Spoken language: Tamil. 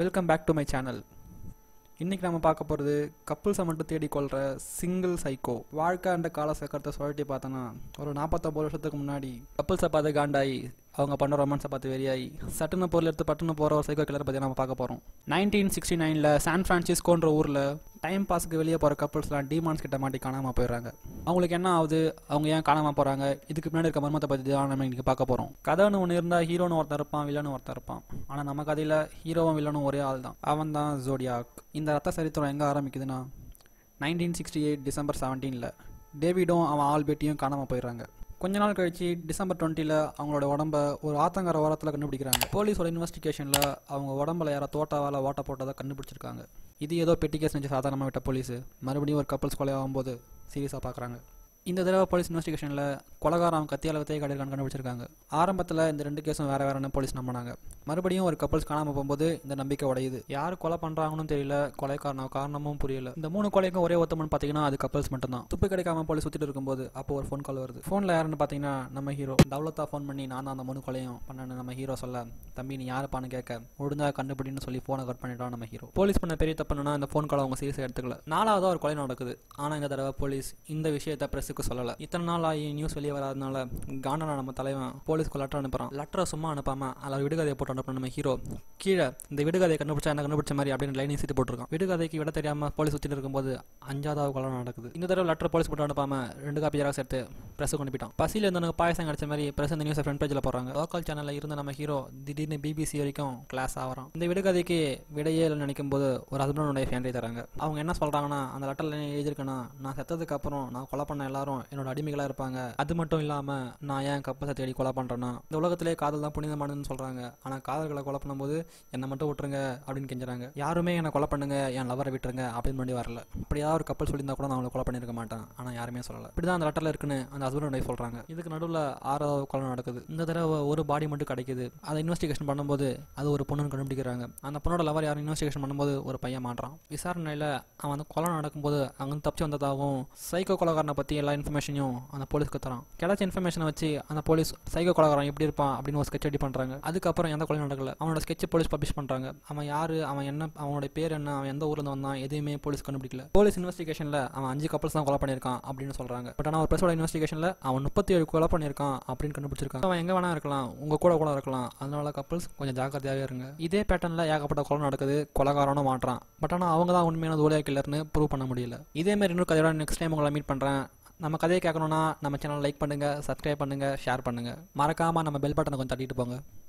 Welcome back to my channel. இன்றைக்கி நம்ம பார்க்க போகிறது கப்புள்ஸை மட்டும் தேடிக்கொள்கிற சிங்கிள் சைக்கோ. வாழ்க்கை அந்த கால சக்கரத்தை சுழட்டி பார்த்தோன்னா ஒரு 49 வருஷத்துக்கு முன்னாடி கப்புள்ஸை பார்த்து காண்டாயி அவங்க பண்ண ரொமான்ஸை பார்த்து வெறியாகி சட்டுன்னு பொருள் எடுத்து பட்டுன்னு போகிற ஒரு சைக்கோ கிளரை பற்றி நம்ம பார்க்க போகிறோம். 1969 சான் ஃப்ரான்சிஸ்கோன்ற ஊரில் டைம் பாஸுக்கு வெளியே போகிற கப்புள்ஸ்லாம் டீமான்ஸ் கிட்ட மாட்டி காணாமல் போயிடுறாங்க. அவங்களுக்கு என்ன ஆகுது, அவங்க ஏன் காணாமல் போகிறாங்க, இதுக்கு பின்னாடி இருக்க மர்மத்தை பற்றி தான் நம்ம இன்றைக்கி பார்க்க போகிறோம். கதைன்னு ஒன்று இருந்தால் ஹீரோன்னு ஒருத்தர் இருப்பான், வில்லனும் ஒருத்தர் இருப்பான். ஆனால் நம்ம கதையில் ஹீரோவும் வில்லனும் ஒரே ஆள் தான். அவன் தான் ஜோடியாக். இந்த ரத்த சரித்திரம் எங்கே ஆரம்பிக்குதுன்னா 1968 டிசம்பர் 17 டேவிடும் அவன் ஆள் பேட்டியும் காணாமல் போயிடுறாங்க. கொஞ்ச நாள் கழிச்சு டிசம்பர் 20 அவங்களோட உடம்ப ஒரு ஆத்தங்கர ஓரத்தில் கண்டுபிடிக்கிறாங்க. போலீஸோட இன்வெஸ்டிகேஷனில் அவங்க உடம்புல யாரோ தோட்டாவால் ஓட்ட போட்டதை கண்டுபிடிச்சிருக்காங்க. இது ஏதோ பெட்டி கேஸ் செஞ்சு சாதாரணமாக விட்ட போலீஸு மறுபடியும் ஒரு கப்பல்ஸ் கொலை ஆகும்போது சீரியஸாக பார்க்குறாங்க. இந்த தடவை போலீஸ் இன்வெஸ்டிகேஷனில் கொலகாரம் கத்தியால் வித்தையை கடையில் கண்டுபிடிச்சிருக்காங்க. ஆரம்பத்தில் இந்த 2 கேஸும் வேறு வேறுன்னு போலீஸ் நம்பினாங்க. மறுபடியும் ஒரு கப்பல்ஸ் காணாமல் போகும்போது இந்த நம்பிக்கை உடையுது. யார் கொலை பண்ணுறாங்கன்னு தெரியல, காரணமும் புரியல. இந்த 3 கொலைக்கும் ஒரே ஒத்தமன்னு பார்த்தீங்கன்னா அது கப்பல்ஸ் மட்டும்தான். துப்பு கிடைக்காம போலீஸ் சுற்றிட்டு இருக்கும்போது அப்போ ஒரு ஃபோன் கால் வருது. ஃபோனில் யாருன்னு பார்த்தீங்கன்னா நம்ம ஹீரோ. தௌலத்தா ஃபோன் பண்ணி நான் தான் அந்த 3 கொலையும் பண்ணேன்னு நம்ம ஹீரோ சொல்ல, தம்பி நீ யாருப்பான்னு கேட்க ஒழுங்கா கண்டுபிடின்னு சொல்லி ஃபோனை கட் பண்ணிட்டான் நம்ம ஹீரோ. போலீஸ் பண்ண பெரிய தப்புனா இந்த ஃபோன் காலை அவங்க சீரியஸாக எடுத்துக்கல. 4வது ஒரு கொலை நடக்குது. ஆனால் இந்த தடவை போலீஸ் இந்த விஷயத்தை பிரஸுக்கு சொல்லலை. இத்தனை நாள் ஆகி நியூஸ் வெளியே வராதனால காண்டனா நம்ம தலைவன் போலீஸ்க்கு லெட்டர் அனுப்புறான். லெட்டரை சும்மா அனுப்பாம அதில் விடுகதையை போட்டு அனுப்புற நம்ம ஹீரோ கீழே இந்த விடுகதையை கண்டுபிடிச்சா என்ன கண்டுபிடிச்ச மாதிரி அப்படின்னு லைனை சேர்த்து போட்டிருக்கான். விடுகதைக்கு விட தெரியாம போலீஸ் சுற்றிட்டு இருக்கும்போது 5வது கொலை நடக்குது. இந்த தடவை லெட்டர் போலீஸ் போட்டு அனுப்பாம 2 காப்பி ஜெராக்ஸ் எடுத்து பிரஸுக்கு அனுப்பிட்டான். பசியில் இருந்தவனுக்கு பாயசம் கிடைச்ச மாதிரி பிரஸ் இந்த நியூஸை ஃப்ரண்ட் பேஜில் போடுறாங்க. லோக்கல் சேனலில் இருந்த நம்ம ஹீரோ திடீர்னு பிபிசி வரைக்கும் கிளாஸ் ஆகிறான். இந்த விடுகதைக்கு விடையே நினைக்கும் போது ஒரு ஹஸ்பண்ட் ஒய்ஃப் என்ட்ரி தராங்க. அவங்க என்ன சொல்றாங்கன்னா, அந்த லெட்டர்ல எழுதியிருக்கேன்னா நான் செத்ததுக்கு அப்புறம் நான் கொலை பண்ண எல்லாரும் என்னோட அடிமைகளா இருப்பாங்க. அது மட்டும் இல்லாம நான் ஏன் கப்பல்ஸை தேடி கொலை பண்றேன்னா இந்த உலகத்திலே காதல் தான் புனிதமானதுன்னு சொல்றாங்க. ஆனா காதல்களை கொலை பண்ணும்போது என்னை மட்டும் விட்டுருங்க அப்படின்னு கெஞ்சுறாங்க. யாருமே என்னை கொலை பண்ணுங்க, என் லவரை விட்டுருங்க அப்படின்னு பண்ணி வரல. இப்படியா ஒரு கப்பல் சொல்லியிருந்தா கூட நான் அவங்களை கொலை பண்ணிருக்க மாட்டேன். ஆனா யாருமே சொல்லல. இப்படிதான் அந்த லெட்டர்ல இருக்குன்னு அந்த ஹஸ்பண்ட் ஒய்ஃப் சொல்றாங்க. இதுக்கு நடுவில் 6வது கொலை நடக்குது. இந்த தடவை ஒரு பாடி மட்டும் கிடைக்குது. அதை இன்வெஸ்டிகேஷன் பண்ணும்போது அது ஒரு பொண்ணுன்னு கண்டுபிடிக்கிறாங்க. அந்த பொண்ணோட லவர் யாரும் இன்வெஸ்டிகேஷன் பண்ணும்போது ஒரு பையன் மாட்டான். விசாரணையில அவன் அந்த கொலை நடக்கும்போது அங்கே தப்பிச்சு வந்ததாகவும் சைக்கோ கொலைகாரனை பத்தி எல்லா இன்ஃபர்மேஷனையும் அந்த போலீஸ்க்கு தரான். கிடைச்ச இன்ஃபர்மேஷனை வச்சு அந்த போலீஸ் சைக்கோ கொலைகாரன் எப்படி இருப்பான் அப்படின்னு ஒரு ஸ்கெட்ச் ரெடி பண்றாங்க. அதுக்கப்புறம் எந்த கொலை நடக்கல. அவனோட ஸ்கெட்ச் போலீஸ் பப்ளிஷ் பண்றாங்க. அவன் யாரு, அவன் என்ன, அவனோட பேர் என்ன, அவன் எந்த ஊர்ல இருந்து வந்தான், எதுவுமே போலீஸ் கண்டுபிடிக்கல. போலீஸ் இன்வெஸ்டிகேஷன்ல அவன் 5 கப்பல்ஸ் தான் கொலை பண்ணியிருக்கான் அப்படின்னு சொல்றாங்க. பட் ஆனால் ஒரு பிரஸோட இன்வெஸ்டிகேஷன்ல அவன் 37 கொலை பண்ணியிருக்கான் அப்படின்னு கண்டுபிடிச்சிருக்கான். அவன் எங்க வேணா இருக்கலாம், உங்க கூட இருக்கலாம். அதனால கப்பல்ஸ் கொஞ்சம் ஜாக்கிரதையாவே இருங்க. இதே பேட்டர்ன்ல ஏகப்பட்ட கொலை நடக்குது. கொலைகாரனும் மாட்டான். பட் ஆனால் அவங்க தான் உண்மையான ஜோடியாக் கில்லர்னு ப்ரூவ் பண்ண முடியல. இதே மாதிரி இன்னொரு கதையோட நெக்ஸ்ட் டைம் உங்களை மீட் பண்றேன். நம்ம கதையை கேட்கணும்னா நம்ம சேனல் லைக் பண்ணுங்க, சப்ஸ்கிரைப் பண்ணுங்க, ஷேர் பண்ணுங்க. மறக்காம நம்ம பெல் பட்டனை கொஞ்சம் தட்டிட்டு போங்க.